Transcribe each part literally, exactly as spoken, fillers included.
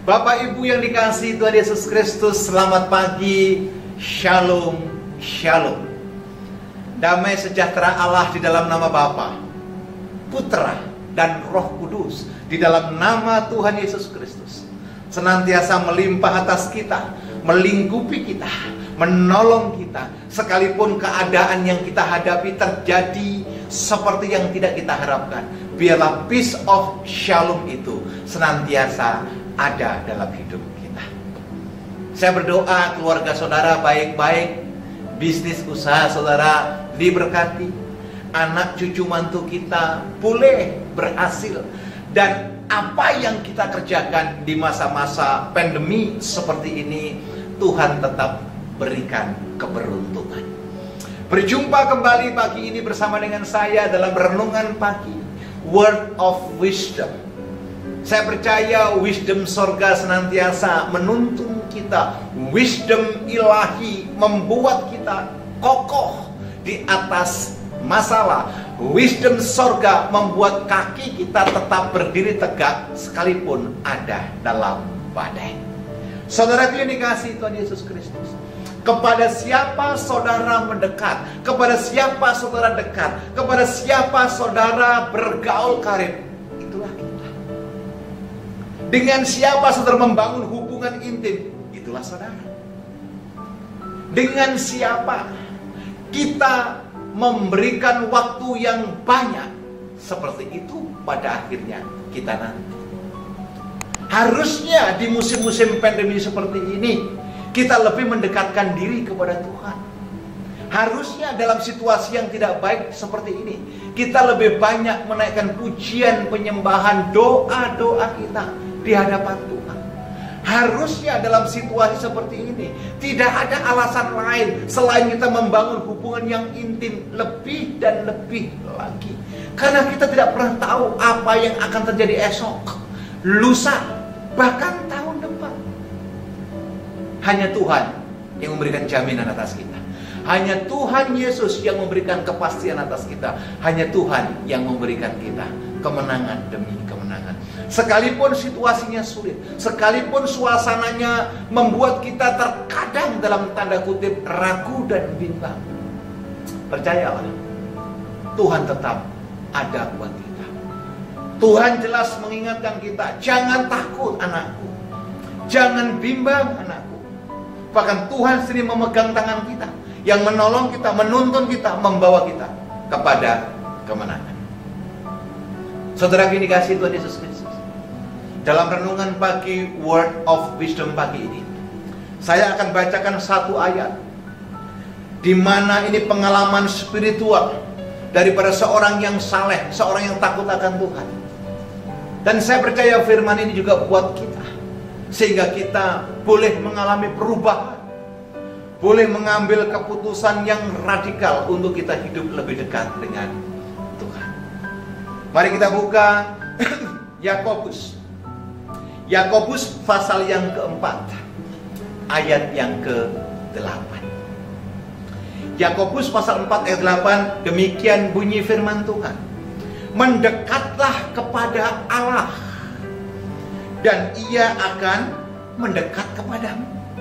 Bapak Ibu yang dikasihi Tuhan Yesus Kristus, selamat pagi. Shalom, shalom. Damai sejahtera Allah di dalam nama Bapa, Putra, dan Roh Kudus, di dalam nama Tuhan Yesus Kristus, senantiasa melimpah atas kita, melingkupi kita, menolong kita, sekalipun keadaan yang kita hadapi terjadi seperti yang tidak kita harapkan. Biarlah peace of shalom itu senantiasa ada dalam hidup kita. Saya berdoa keluarga saudara baik-baik, bisnis usaha saudara diberkati, anak cucu mantu kita boleh berhasil, dan apa yang kita kerjakan di masa-masa pandemi seperti ini, Tuhan tetap berikan keberuntungan. Berjumpa kembali pagi ini bersama dengan saya dalam renungan pagi, Word of Wisdom. Saya percaya wisdom sorga senantiasa menuntun kita. Wisdom ilahi membuat kita kokoh di atas masalah. Wisdom sorga membuat kaki kita tetap berdiri tegak sekalipun ada dalam badai. Saudara yang dikasihi Tuhan Yesus Kristus, kepada siapa saudara mendekat, kepada siapa saudara dekat, kepada siapa saudara bergaul karib, itulah kita. Dengan siapa saudara membangun hubungan intim, itulah saudara. Dengan siapa kita memberikan waktu yang banyak, seperti itu pada akhirnya kita nanti. Harusnya di musim-musim pandemi seperti ini kita lebih mendekatkan diri kepada Tuhan. Harusnya dalam situasi yang tidak baik seperti ini kita lebih banyak menaikkan pujian, penyembahan, doa-doa kita di hadapan Tuhan. Harusnya dalam situasi seperti ini tidak ada alasan lain selain kita membangun hubungan yang intim lebih dan lebih lagi. Karena kita tidak pernah tahu apa yang akan terjadi esok, lusa, bahkan tahun depan. Hanya Tuhan yang memberikan jaminan atas kita. Hanya Tuhan Yesus yang memberikan kepastian atas kita. Hanya Tuhan yang memberikan kita kemenangan demi kemenangan. Sekalipun situasinya sulit, sekalipun suasananya membuat kita terkadang dalam tanda kutip ragu dan bimbang, percayalah, Tuhan tetap ada buat kita. Tuhan jelas mengingatkan kita, jangan takut anakku, jangan bimbang anakku. Bahkan Tuhan sendiri memegang tangan kita, yang menolong kita, menuntun kita, membawa kita kepada kemenangan. Saudara yang dikasihi Tuhan Yesus Kristus, dalam renungan pagi Word of Wisdom pagi ini, saya akan bacakan satu ayat di mana ini pengalaman spiritual daripada seorang yang saleh, seorang yang takut akan Tuhan. Dan saya percaya firman ini juga buat kita, sehingga kita boleh mengalami perubahan, boleh mengambil keputusan yang radikal untuk kita hidup lebih dekat dengan Tuhan. Mari kita buka Yakobus. Yakobus pasal yang keempat, ayat yang ke-delapan. Yakobus pasal empat ayat delapan, demikian bunyi firman Tuhan. Mendekatlah kepada Allah, dan Ia akan mendekat kepadamu.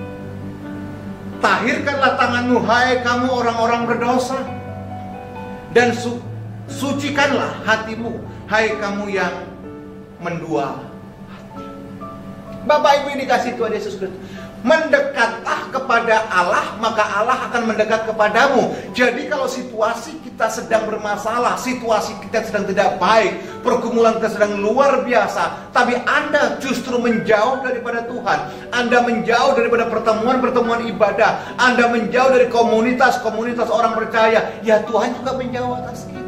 Tahirkanlah tanganmu, hai kamu orang-orang berdosa, dan su sucikanlah hatimu, hai kamu yang mendua hati. Bapak Ibu yang dikasihi Tuhan Yesus Kristus, mendekatlah kepada Allah, maka Allah akan mendekat kepadamu. Jadi kalau situasi kita sedang bermasalah, situasi kita sedang tidak baik, pergumulan kita sedang luar biasa, tapi Anda justru menjauh daripada Tuhan, Anda menjauh daripada pertemuan-pertemuan ibadah, Anda menjauh dari komunitas-komunitas orang percaya, ya Tuhan juga menjauh atas kita.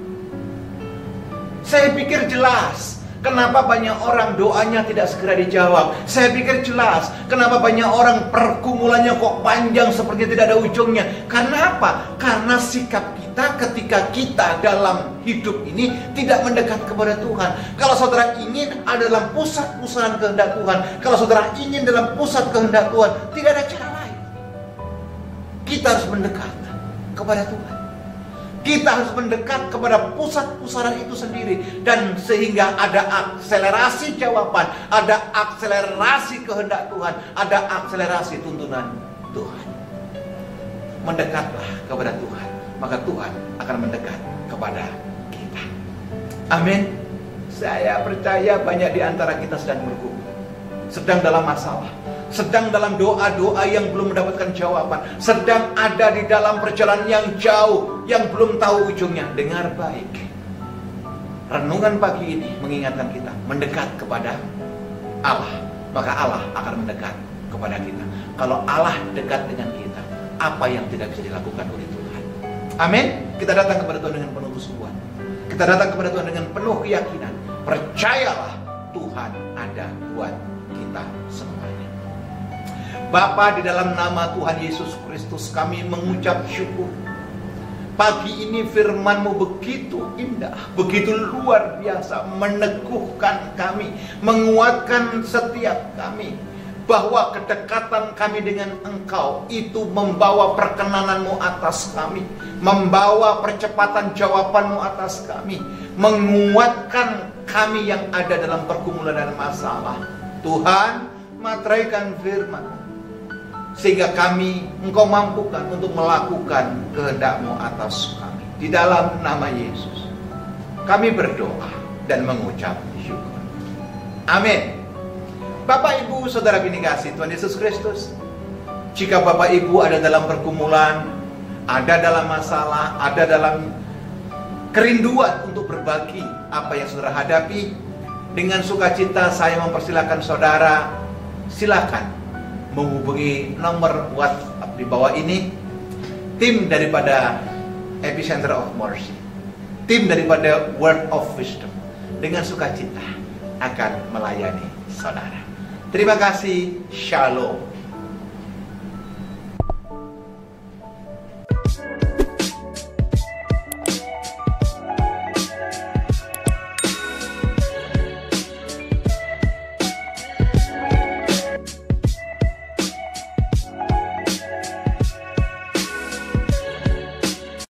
Saya pikir jelas kenapa banyak orang doanya tidak segera dijawab. Saya pikir jelas kenapa banyak orang pergumulannya kok panjang seperti tidak ada ujungnya. Karena apa? Karena sikap kita ketika kita dalam hidup ini tidak mendekat kepada Tuhan. Kalau saudara ingin ada dalam pusat pusaran kehendak Tuhan, kalau saudara ingin dalam pusat kehendak Tuhan, tidak ada cara lain. Kita harus mendekat kepada Tuhan. Kita harus mendekat kepada pusat pusara itu sendiri. Dan sehingga ada akselerasi jawaban, ada akselerasi kehendak Tuhan, ada akselerasi tuntunan Tuhan. Mendekatlah kepada Tuhan, maka Tuhan akan mendekat kepada kita. Amin. Saya percaya banyak di antara kita sedang bergumul, sedang dalam masalah, sedang dalam doa-doa yang belum mendapatkan jawaban, sedang ada di dalam perjalanan yang jauh, yang belum tahu ujungnya. Dengar baik, renungan pagi ini mengingatkan kita mendekat kepada Allah, maka Allah akan mendekat kepada kita. Kalau Allah dekat dengan kita, apa yang tidak bisa dilakukan oleh Tuhan? Amin. Kita datang kepada Tuhan dengan penuh kesungguhan, kita datang kepada Tuhan dengan penuh keyakinan. Percayalah, Tuhan ada buat kita semuanya. Bapa, di dalam nama Tuhan Yesus Kristus kami mengucap syukur. Pagi ini firman-Mu begitu indah, begitu luar biasa, meneguhkan kami, menguatkan setiap kami, bahwa kedekatan kami dengan Engkau itu membawa perkenanan-Mu atas kami, membawa percepatan jawaban-Mu atas kami, menguatkan kami yang ada dalam pergumulan dan masalah. Tuhan, materaikan firman, sehingga kami, Engkau mampukan untuk melakukan kehendak-Mu atas kami. Di dalam nama Yesus kami berdoa dan mengucap syukur. Amin. Bapak, Ibu, Saudara bini kasih Tuhan Yesus Kristus, jika Bapak Ibu ada dalam pergumulan, ada dalam masalah, ada dalam kerinduan untuk berbagi apa yang saudara hadapi, dengan sukacita saya mempersilakan saudara, silakan menghubungi nomor WhatsApp di bawah ini. Tim daripada Epicenter of Mercy, tim daripada Word of Wisdom, dengan sukacita akan melayani saudara. Terima kasih. Shalom.